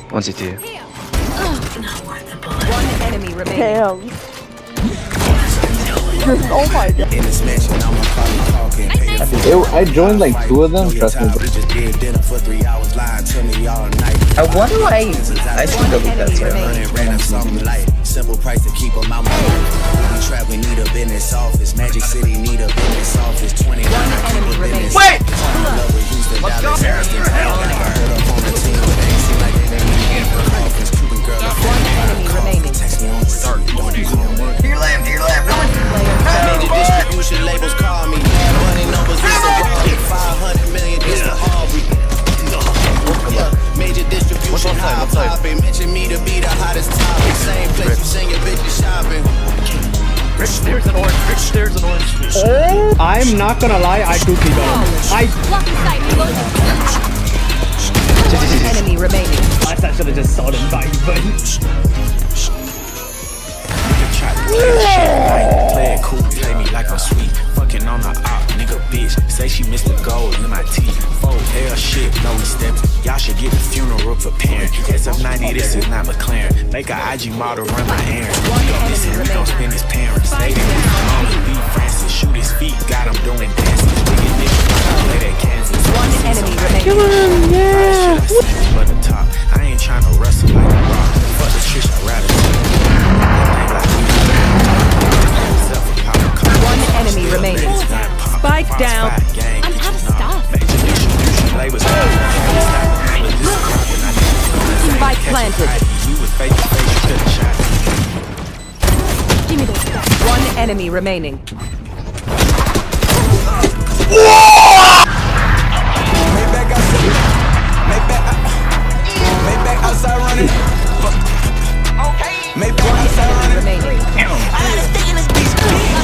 One CT. One enemy remaining. Damn. Oh my god. I joined like 2 of them, trust me. I wonder why I should go with that Simple price to keep them out my we trap, we need a business office. Magic City need a business office. 21 enemy remaining. Wait! Let's go here. One enemy remaining. Here left. Major distribution labels call me. Money numbers is a rocket. 500 million is the Aubrey. Major distribution high popping. Mention me to be the hottest topic. Same place you sing your bitches shopping. Rich, there's an orange. Oh, I'm not gonna lie, I do see that. One enemy remaining. I should have just saw them dying, but Play it cool, play me like I'm sweet. Fucking on the op, nigga bitch. Say she missed the gold in my teeth. Fold hell shit, no we stepping. Y'all should get the funeral preparing. SF90, this is not McLaren. Make a IG model, run my errands. We gon' miss him, we gon' spin his parents. Stay there with my mama, beat Francis. Shoot his feet, got him doing dances. Nigga, play that Kansas. One enemy remaining. Come on, yeah. But the top, I ain't trying to wrestle like a rock. Fuck the trish, I'd rather one enemy remaining. Spike down. I'm out of stuff. Spike planted. Give me those stuff. One enemy remaining. Maybach outside running. Maybach outside running. Remaining. I got a stick in this bitch.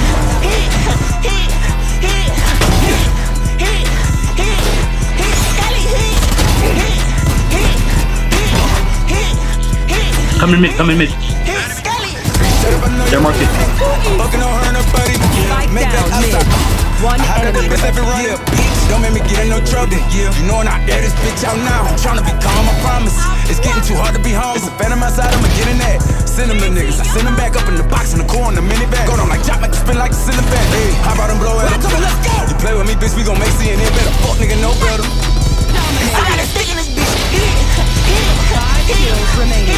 come in mid. They're marking. Fucking on her and her buddy. Spike down mid. One enemy remaining. Don't make me get in no trouble. You know when I air this bitch out now, I'm trying to be calm, I promise. It's getting too hard to be home. It's a phantom outside, I'ma get in that. Send them the niggas, I send them back up in the box in the core in the minivan. Go down like Jock, make it spin like a cylinder fan. Hey, how about them blow it up? Let's go. You play with me, bitch, we gon' make CNN better. Fuck nigga, no better. I got a stick in this bitch. 5 kills remaining.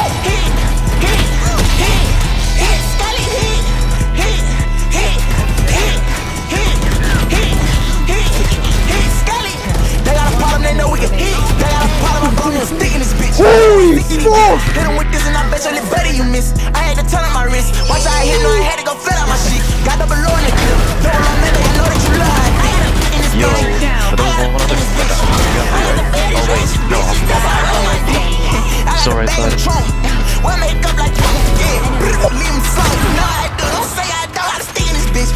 They got a problem, they know we can hit. They got a problem, I'm going to stick in this bitch. Holy fuck! Hit him with this and I bet you live better you miss. I had to turn on my wrist. Watch how I hit, no, I had to go flat out my shit. Got double low in the clip. Don't let me know that you lied. Yo, for those who want to sorry, Well, make up like yeah. Leave him slow. No, I don't say I don't. I stick in this bitch.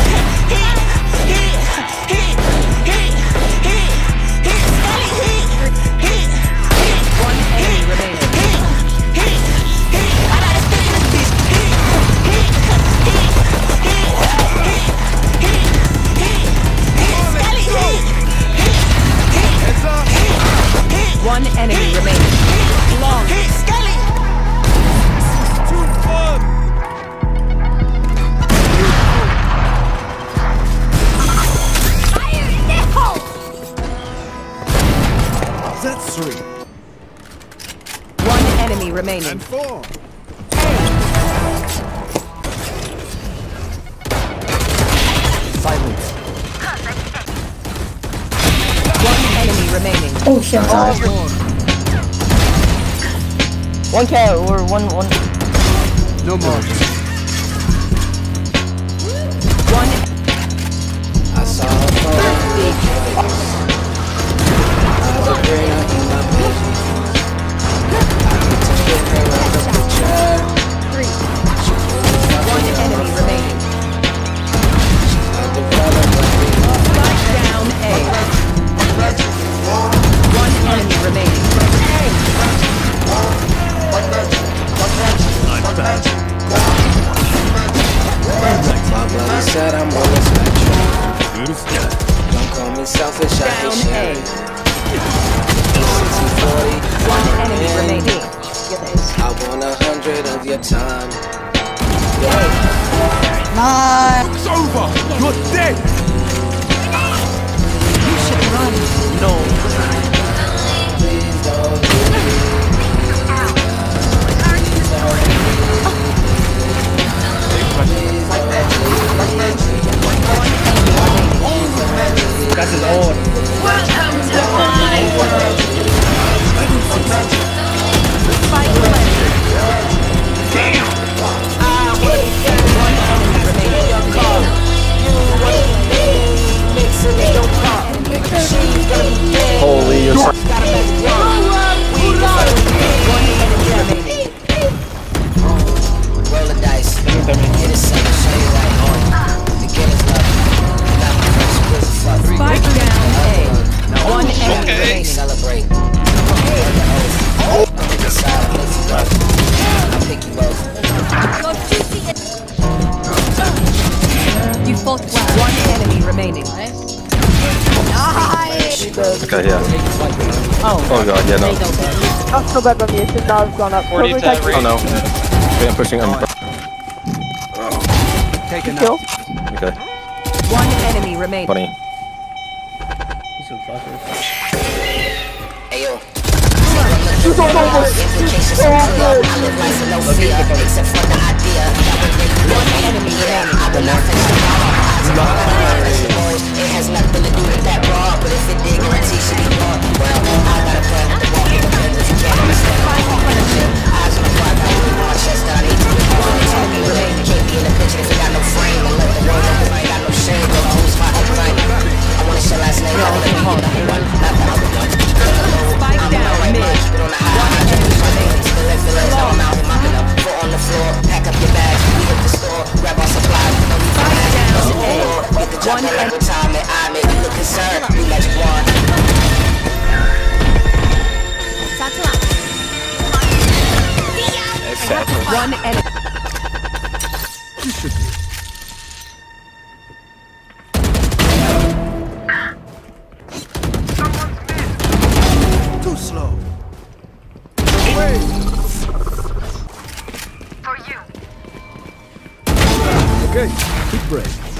One enemy remaining. I gotta stick in this bitch. One enemy remaining. Long. That's 3. One enemy remaining. And 4. Silence. One enemy remaining. Oh shit. 1K or one. No more. One. I saw One enemy remaining. Spike down A. One enemy remaining. Nice. It's over. You're dead. You should run. No. That's his old. Holy, you're so Roll the dice. Get a second, show you right on. Beginner's luck. Not my first quiz, fuck. Spike down A. One enemy remaining. Celebrate. I'll pick a side, I'll pick you both. I'll pick you both. You fought well. One enemy remaining. okay, yeah. Oh god, yeah, no. I'm so bad on me. It should not have gone up. Totally technical. Oh no. Okay, I'm pushing. Kill. Okay, One enemy remaining. funny. He's so fucking. Hey yo. He's on over. Implications so clear. I live life with no fear, except for the idea that would make one enemy remaining. I will not finish the boys. It has nothing to do with that raw, but if it did, guarantee should be gone. Well, I got a plan with the walk in the pen if you can't understand my heart in the gym. Eyes on the block, I really want chest down, I need to be hard. Talking with me, can't be in the picture if you got no frame. And let the world know I ain't got no shame, but I lose my upline. I wanna share last name, I wanna be number one, not the other one. Spike down mid. One enemy remaining. Still in feelings, now I'm out here mopping up. Foot on the floor, pack up your bags, we hit the store, grab our supplies, no need for Spike down A. get the job One done enemy. every time, and I make you look concerned. We magic wand. One enemy. Too slow. Okay, quick break.